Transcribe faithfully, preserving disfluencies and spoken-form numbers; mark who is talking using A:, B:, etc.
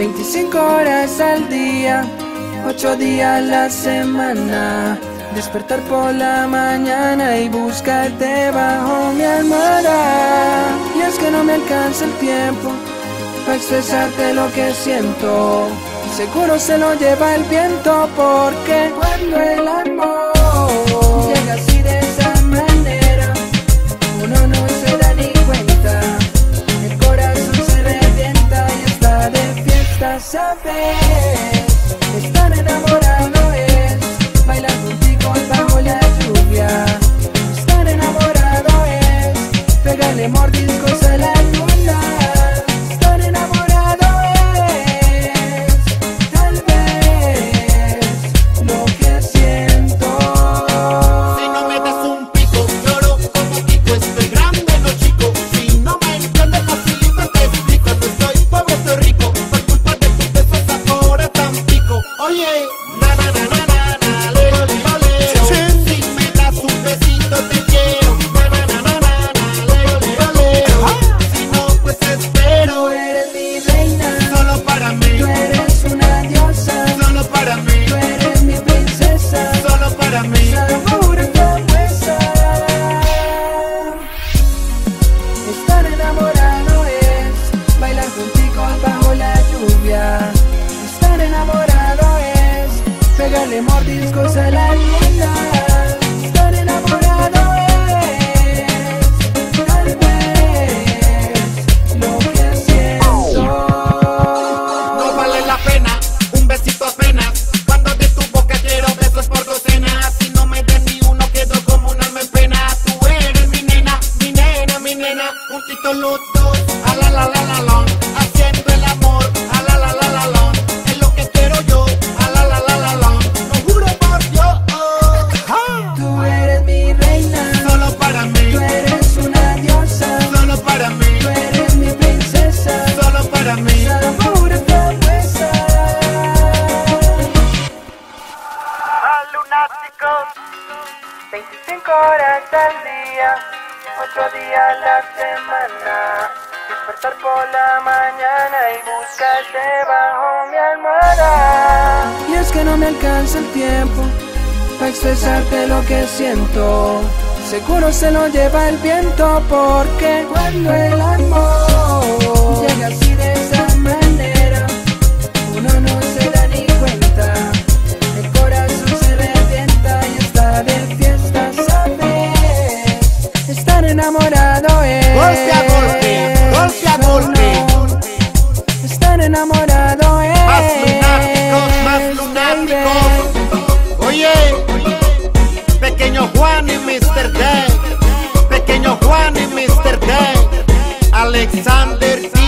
A: veinticinco horas al día, ocho días a la semana. Despertar por la mañana y buscarte bajo mi almohada. Y es que no me alcanza el tiempo para expresarte lo que siento. Seguro se lo lleva el viento, porque cuando el amor llega así de esa manera, uno no se da ni cuenta. El corazón se revienta y está de fiesta, ¿sabes? Estar enamorado es bailar contigo bajo la lluvia. Estar enamorado es pegarle mordiscos a la luna. Estar enamorado es tal vez lo que siento.
B: Si no me das un pico, lloro como Kiko. Estoy grande, no chico. Si no me entiendes facilito te explico. No estoy pobre, estoy rico. Por culpa de tus besos ahora tan pico. Oye, na na na na na na, lero lero lero. Si me das un besito te quiero. Na na na na na na, lero lero lero. Si no pues espero.
A: Tú eres mi reina,
B: Solo para mí,
A: tú eres una diosa.
B: solo para mí,
A: Tú eres mi princesa,
B: solo para mí.
A: sabor como esa. Estar enamorado es bailar contigo bajo la lluvia. Estar enamorado es pegarle mordiscos a la luna. Estar enamorado es tal vez lo que siento.
B: No vale la pena, un besito apenas. Cuando de tu boca quiero besos por docenas. Si no me des ni uno quedo como un alma en pena. Tú eres mi nena, mi nena, mi nena. Juntito los dos, a la la la la la. Haciendo el amor, a la la la la la. Es lo que quiero yo, a la la la la la. Lo juro por Dios.
A: Tú eres mi reina,
B: Solo para mí,
A: tú eres una diosa.
B: solo para mí,
A: Tú eres mi princesa,
B: solo para mí.
A: sabor como esa.
C: Más lunáticos,
A: veinticinco horas al día, ocho días a la semana. Despertar por la mañana y buscarte bajo mi almohada. Y es que no me alcanza el tiempo para expresarte lo que siento. Seguro se lo lleva el viento, porque cuando el amor llega así de esa manera, uno no se da ni cuenta. El corazón se revienta y está de fiesta, ¿sabes? Estar enamorado es
B: Golpe a golpe, golpe a golpe.
A: no, no. Estar enamorado es
B: Más lunáticos, más lunáticos. Oye, pequeño Juan y mister Day, pequeño Juan y mister Day, Alexander